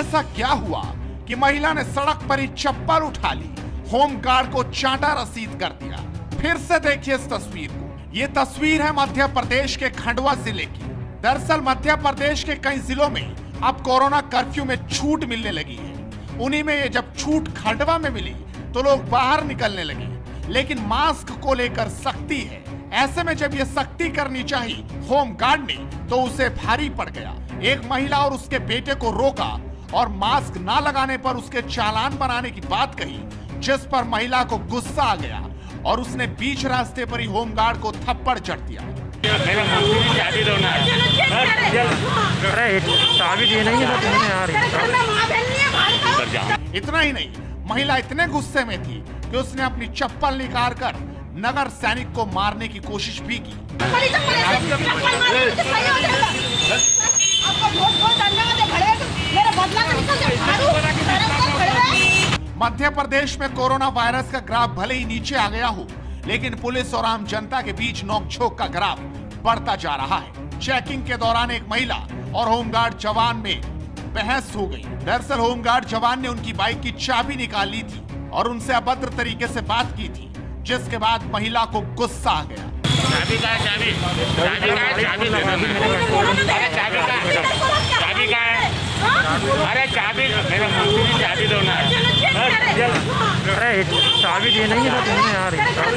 ऐसा क्या हुआ कि महिला ने सड़क पर ही चप्पल उठा ली, होमगार्ड को चांटा रसीद कर दिया। फिर से देखिए इस तस्वीर को। ये तस्वीर है मध्य प्रदेश के खंडवा जिले की। दरअसल मध्य प्रदेश के कई जिलों में अब कोरोना कर्फ्यू में छूट मिलने लगी है। उन्हीं में ये जब छूट खंडवा में मिली तो लोग बाहर निकलने लगे, लेकिन मास्क को लेकर सख्ती है। ऐसे में जब ये सख्ती करनी चाहिए होमगार्ड ने, तो उसे भारी पड़ गया। एक महिला और उसके बेटे को रोका और मास्क ना लगाने पर उसके चालान बनाने की बात कही, जिस पर महिला को गुस्सा आ गया और उसने बीच रास्ते पर ही होमगार्ड को थप्पड़ जड़ दिया। चाबी दो ना। अरे चाबी दी नहीं है तुमने यार। इतना ही नहीं, महिला इतने गुस्से में थी कि उसने अपनी चप्पल निकाल कर नगर सैनिक को मारने की कोशिश भी की। मध्य प्रदेश में कोरोना वायरस का ग्राफ भले ही नीचे आ गया हो, लेकिन पुलिस और आम जनता के बीच नोकझोंक का ग्राफ बढ़ता जा रहा है। चेकिंग के दौरान एक महिला और होमगार्ड जवान में बहस हो गई। दरअसल होमगार्ड जवान ने उनकी बाइक की चाबी निकाल ली थी और उनसे अभद्र तरीके से बात की थी, जिसके बाद महिला को गुस्सा आ गया। चाबी का है, चाबी चाबी दे दो। अरे चाबी का है। अरे चाबी मेरे मंत्री चाबी दो ना। अरे चाबी दी नहीं है तुमने यार।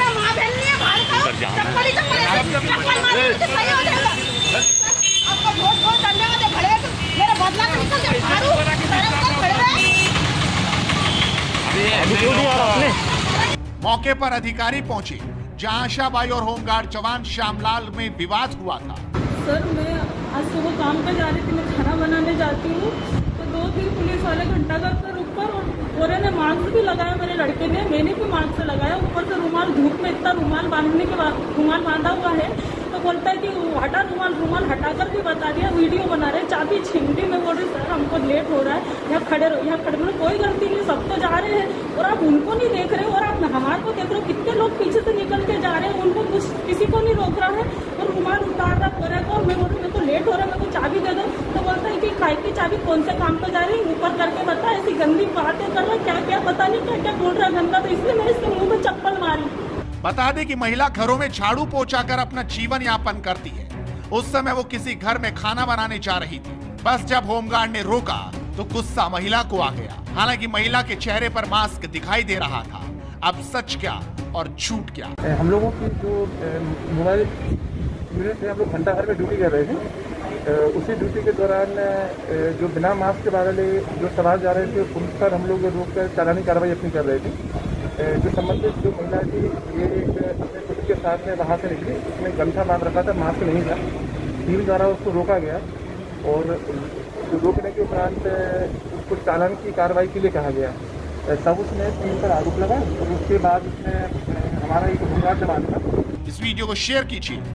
मौके पर अधिकारी पहुंचे, जहां आशाबाई और होमगार्ड जवान श्यामलाल में विवाद हुआ था। सर मैं आज सुबह काम पे जा रही थी, मैं खाना बनाने जाती हूँ तो 2-3 पुलिस वाले घंटा घर पर ऊपर और पूरे ने मास्क भी लगाया, मेरे लड़के ने, मैंने भी मास्क लगाया। ऊपर से रुमाल, धूप में इतना रुमाल बांधने के बाद रुमाल बांधा हुआ है तो बोलता है कि हटा रुमाल हटाकर भी बता दिया, वीडियो बना रहे, चाबी छीन ली। मैं बोल रही सर हमको लेट हो रहा है, यहाँ खड़े रहो, कोई गलती नहीं, सब तो जा रहे हैं और आप उनको नहीं देख रहे और आप हमारे को देख रहे हो। कितने लोग पीछे से निकल के जा रहे हैं, उनको कुछ किसी को नहीं रोक रहा है और रुमाल उतार रहा पूरे को। मैं बोल रही मेरे को लेट हो रहा है, मेरे को चाबी दे दो। तो बोलता है कि खाई की चाबी कौन से काम पे जा रही है, ऊपर करके बता। ऐसी गंदी बातें कर रहा, क्या पता नहीं क्या बोल रहा है गंदा। तो इसलिए मैंने इसके मुंह में चप्पल मारी। बता दें कि महिला घरों में झाड़ू पोछा कर अपना जीवन यापन करती है। उस समय वो किसी घर में खाना बनाने जा रही थी। बस जब होमगार्ड ने रोका तो गुस्सा महिला को आ गया। हालांकि महिला के चेहरे पर मास्क दिखाई दे रहा था। अब सच क्या और झूठ क्या? हम लोगों की जो मोबाइल यूनिट है, हम लोग घंटा घर में ड्यूटी कर रहे थे। उसी ड्यूटी के दौरान जो बिना मास्क के वाले जो सवार जा रहे थे, उन पर हम लोग रोक कर चालानी कार्रवाई अपनी कर रहे थे। जो संबंधित जो महिला थी, ये एक अपने पुत्र के साथ में वहाँ से निकली, उसने गमछा बांध रखा था, मास्क नहीं था। टीम द्वारा उसको रोका गया और रोकने के उपरांत उसको चालान की कार्रवाई के लिए कहा गया। तब उसने टीम पर आरोप लगा और उसके बाद उसने हमारा एक होमगार्ड जवान था। इस वीडियो को शेयर कीजिए।